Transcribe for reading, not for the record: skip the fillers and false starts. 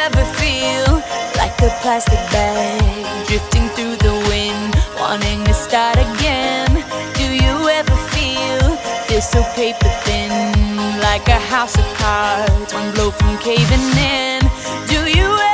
ever feel like a plastic bag drifting through the wind, wanting to start again? Do you ever feel so paper thin, like a house of cards, one blow from caving in? Do you